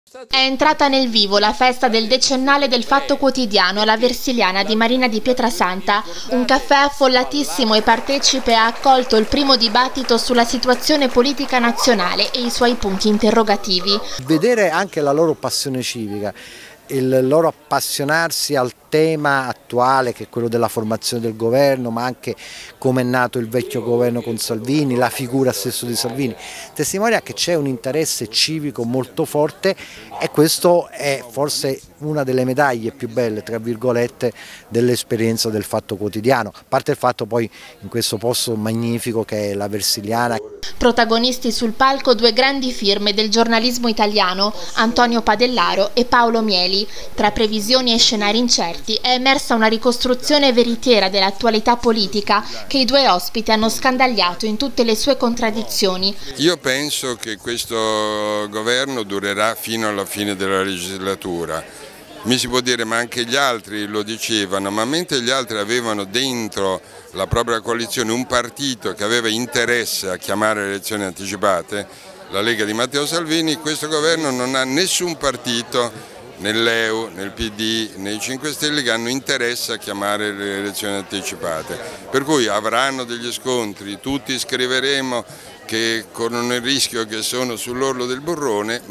È entrata nel vivo la festa del decennale del Fatto Quotidiano alla Versiliana di Marina di Pietrasanta. Un caffè affollatissimo e partecipe ha accolto il primo dibattito sulla situazione politica nazionale e i suoi punti interrogativi. Vedere anche la loro passione civica, il loro appassionarsi al tema attuale che è quello della formazione del governo, ma anche come è nato il vecchio governo con Salvini, la figura stesso di Salvini, testimonia che c'è un interesse civico molto forte e questo è forse una delle medaglie più belle, tra virgolette, dell'esperienza del Fatto Quotidiano, a parte il fatto poi in questo posto magnifico che è la Versiliana. Protagonisti sul palco due grandi firme del giornalismo italiano, Antonio Padellaro e Paolo Mieli. Tra previsioni e scenari incerti è emersa una ricostruzione veritiera dell'attualità politica che i due ospiti hanno scandagliato in tutte le sue contraddizioni. Io penso che questo governo durerà fino alla fine della legislatura. Mi si può dire, ma anche gli altri lo dicevano, ma mentre gli altri avevano dentro la propria coalizione un partito che aveva interesse a chiamare le elezioni anticipate, la Lega di Matteo Salvini, questo governo non ha nessun partito nell'EU, nel PD, nei 5 Stelle che hanno interesse a chiamare le elezioni anticipate. Per cui avranno degli scontri, tutti scriveremo che corrono il rischio che sono sull'orlo del burrone,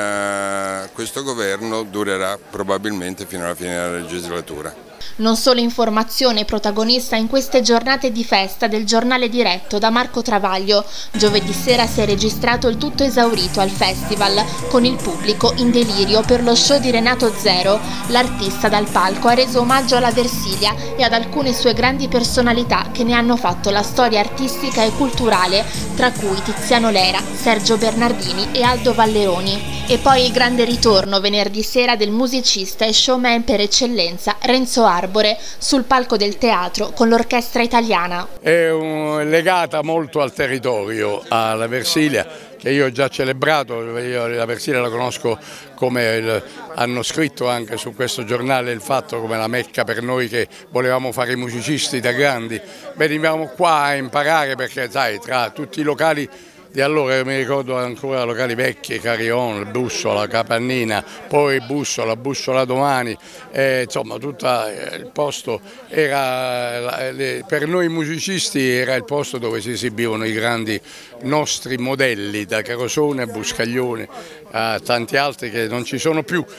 ma questo governo durerà probabilmente fino alla fine della legislatura. Non solo informazione protagonista in queste giornate di festa del giornale diretto da Marco Travaglio. Giovedì sera si è registrato il tutto esaurito al festival, con il pubblico in delirio per lo show di Renato Zero. L'artista dal palco ha reso omaggio alla Versilia e ad alcune sue grandi personalità che ne hanno fatto la storia artistica e culturale, tra cui Tiziano Lera, Sergio Bernardini e Aldo Valleroni. E poi il grande ritorno venerdì sera del musicista e showman per eccellenza Renzo Arbore sul palco del teatro con l'orchestra italiana. È legata molto al territorio, alla Versilia, che io ho già celebrato. Io la Versilia la conosco come hanno scritto anche su questo giornale il fatto come la Mecca per noi che volevamo fare i musicisti da grandi. Veniamo qua a imparare perché sai, tra tutti i locali di allora, mi ricordo ancora locali vecchi, Carillon, Bussola, Capannina, poi Bussola domani, insomma tutto il posto era, per noi musicisti era il posto dove si esibivano i grandi nostri modelli, da Carosone a Buscaglione a tanti altri che non ci sono più,